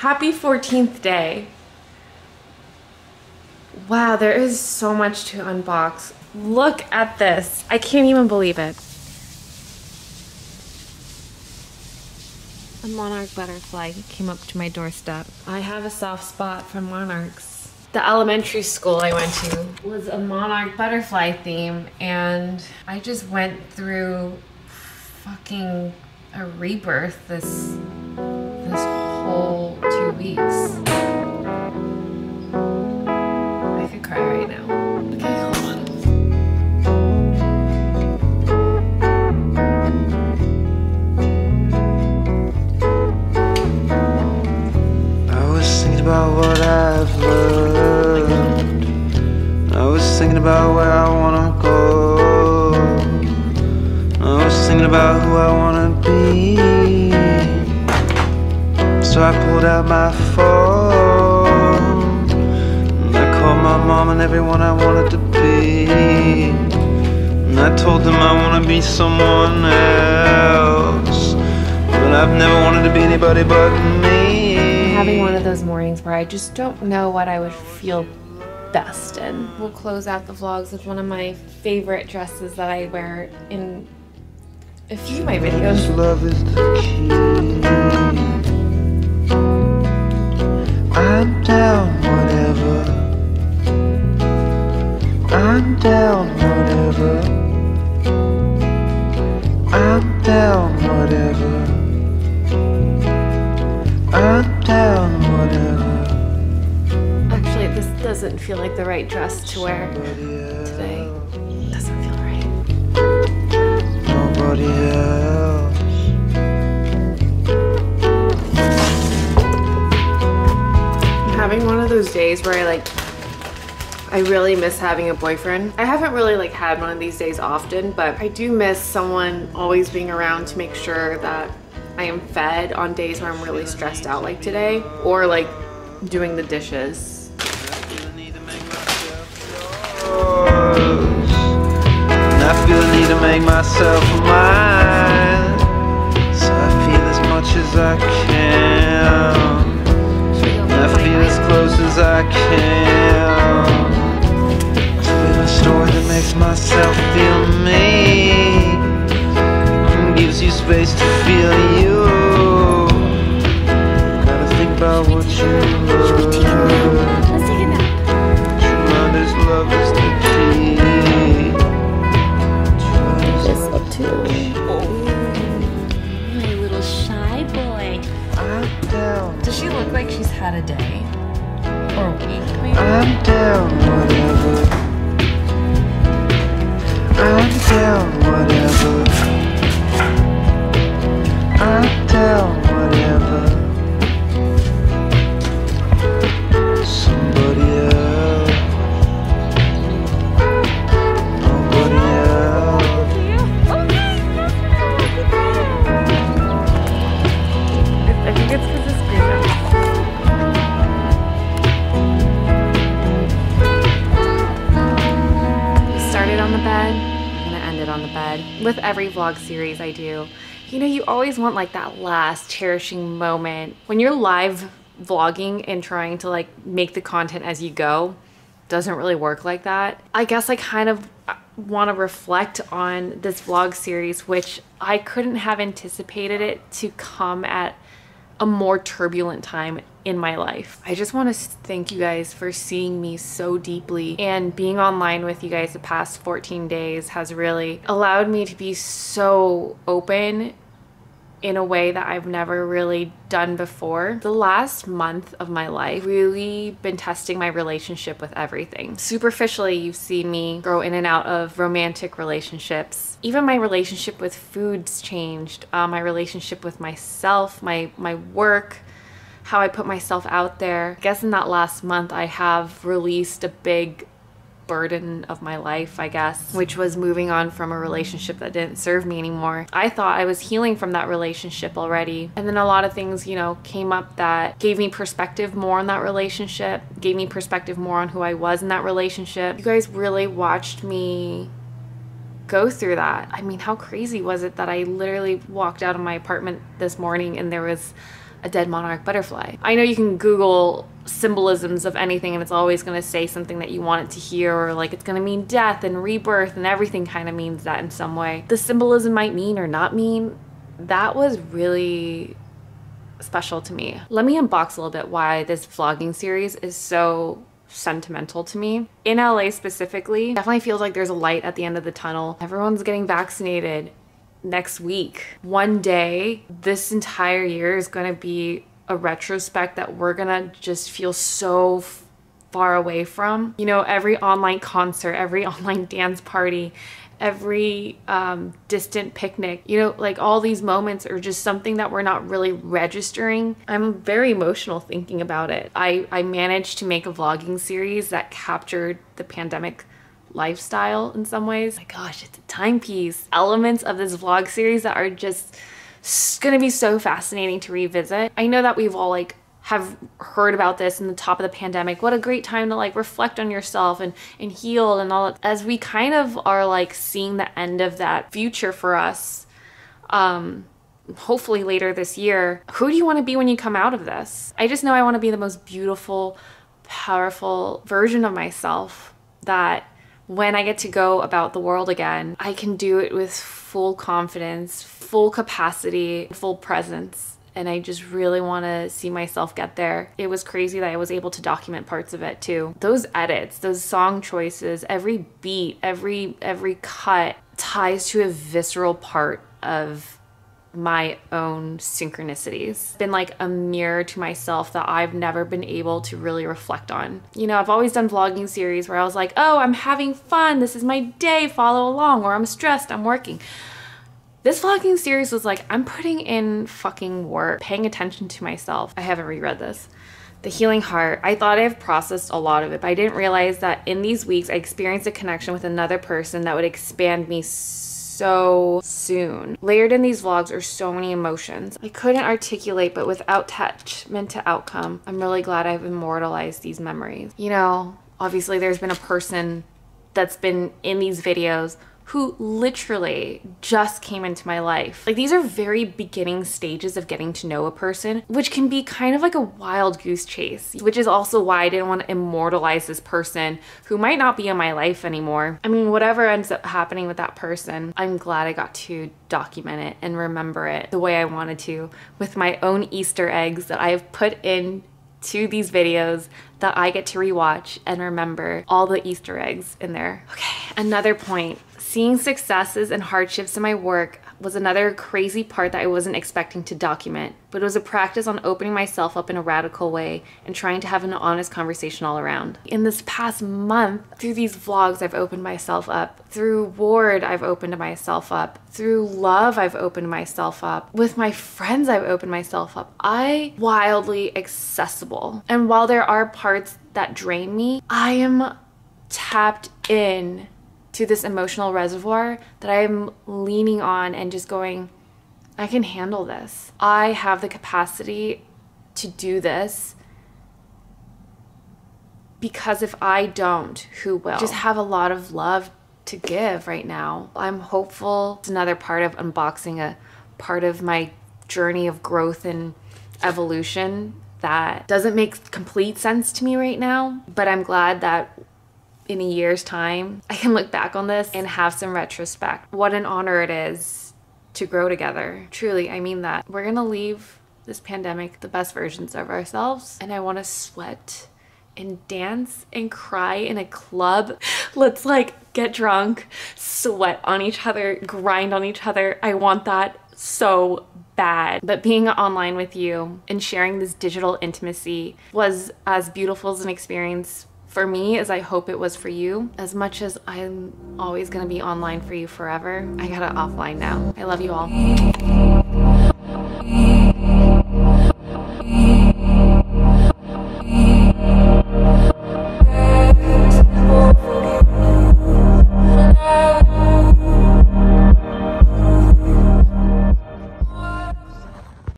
Happy 14th day. Wow, there is so much to unbox. Look at this. I can't even believe it. A monarch butterfly came up to my doorstep. I have a soft spot for monarchs. The elementary school I went to was a monarch butterfly theme, and I just went through fucking a rebirth this whole 2 weeks. I could cry right now. Okay, hold on. I was thinking about what I've learned. I was thinking about where I wanna go. I was thinking about who I wanna be. So I pulled out my phone and I called my mom and everyone I wanted to be. And I told them I wanna be someone else, but I've never wanted to be anybody but me. I'm having one of those mornings where I just don't know what I would feel best in. We'll close out the vlogs with one of my favorite dresses that I wear in a few of my videos. Love is the key. I'm down, whatever. I'm down, whatever. I'm down, whatever. I'm down, whatever. Actually, this doesn't feel like the right dress to wear today. It doesn't feel right. Nobody else. Having one of those days where I really miss having a boyfriend. I haven't really had one of these days often, but I do miss someone always being around to make sure that I am fed on days where I'm really stressed out like today, or doing the dishes. And I feel the need to make myself mine. So I feel as much as I can. I feel as close as I can to live a story that makes myself feel me and gives you space to feel you. Gotta think about what you love. Let's take a nap. True wonders, love is the key. This up too. My little shy boy. I'm down. Does she look like she's had a day? Or a week, maybe? I'm down, whatever. I'm down, whatever. I'm down, whatever. Somebody else. Nobody else. I think it's because of screen. Started on the bed, I'm gonna end it on the bed. With every vlog series I do, you always want that last cherishing moment. When you're live vlogging and trying to make the content as you go, doesn't really work like that. I guess I kind of want to reflect on this vlog series, which I couldn't have anticipated it to come at a more turbulent time in my life. I just want to thank you guys for seeing me so deeply, and being online with you guys the past 14 days has really allowed me to be so open in a way that I've never really done before. The last month of my life really been testing my relationship with everything. Superficially, you've seen me grow in and out of romantic relationships. Even my relationship with food's changed. My relationship with myself, my work, how I put myself out there. I guess in that last month, I have released a big burden of my life, I guess, which was moving on from a relationship that didn't serve me anymore. I thought I was healing from that relationship already. And then a lot of things, came up that gave me perspective more on that relationship, gave me perspective more on who I was in that relationship. You guys really watched me go through that. I mean, how crazy was it that I literally walked out of my apartment this morning and there was a dead monarch butterfly. I know you can Google symbolisms of anything and it's always going to say something that you want it to hear, or like it's going to mean death and rebirth, and everything kind of means that in some way. The symbolism might mean or not mean. That was really special to me. Let me unbox a little bit why this vlogging series is so sentimental to me. In LA specifically, definitely feels like there's a light at the end of the tunnel. Everyone's getting vaccinated next week. One day, this entire year is going to be a retrospect that we're gonna just feel so far away from. You know, every online concert, every online dance party, every distant picnic, you know, like all these moments are just something that we're not really registering. I'm very emotional thinking about it. I managed to make a vlogging series that captured the pandemic lifestyle in some ways. My gosh, it's a timepiece. Elements of this vlog series that are just gonna be so fascinating to revisit. I know that we've all like have heard about this in the top of the pandemic. What a great time to like reflect on yourself and heal and all that. As we kind of are like seeing the end of that future for us, hopefully later this year, who do you want to be when you come out of this? I just know I want to be the most beautiful, powerful version of myself that when I get to go about the world again, I can do it with full confidence, full capacity, full presence. And I just really want to see myself get there. It was crazy that I was able to document parts of it too. Those edits, those song choices, every beat, every cut ties to a visceral part of my own synchronicities. It's been like a mirror to myself that I've never been able to really reflect on. You know, I've always done vlogging series where I was like, oh, I'm having fun, this is my day, follow along, or I'm stressed, I'm working. This vlogging series was like, I'm putting in fucking work, paying attention to myself. I haven't reread this. The Healing Heart. I thought I've processed a lot of it, but I didn't realize that in these weeks I experienced a connection with another person that would expand me so soon. Layered in these vlogs are so many emotions I couldn't articulate, but without attachment to outcome, I'm really glad I've immortalized these memories. You know, obviously there's been a person that's been in these videos who literally just came into my life. Like, these are very beginning stages of getting to know a person, which can be kind of like a wild goose chase, which is also why I didn't want to immortalize this person who might not be in my life anymore. I mean, whatever ends up happening with that person, I'm glad I got to document it and remember it the way I wanted to, with my own Easter eggs that I have put in to these videos that I get to rewatch and remember all the Easter eggs in there. Okay, another point. Seeing successes and hardships in my work was another crazy part that I wasn't expecting to document, but it was a practice on opening myself up in a radical way and trying to have an honest conversation all around. In this past month, through these vlogs, I've opened myself up. Through Ward, I've opened myself up. Through love, I've opened myself up. With my friends, I've opened myself up. I'm wildly accessible. And while there are parts that drain me, I am tapped in to this emotional reservoir that I'm leaning on and just going, I can handle this. I have the capacity to do this, because if I don't, who will? Just have a lot of love to give right now. I'm hopeful. It's another part of unboxing a part of my journey of growth and evolution that doesn't make complete sense to me right now, but I'm glad that in a year's time, I can look back on this and have some retrospect. What an honor it is to grow together. Truly, I mean that. We're gonna leave this pandemic the best versions of ourselves, and I wanna sweat and dance and cry in a club. Let's like get drunk, sweat on each other, grind on each other. I want that so bad. But being online with you and sharing this digital intimacy was as beautiful as an experience for me as I hope it was for you. As much as I'm always gonna be online for you forever, I gotta offline now. I love you all.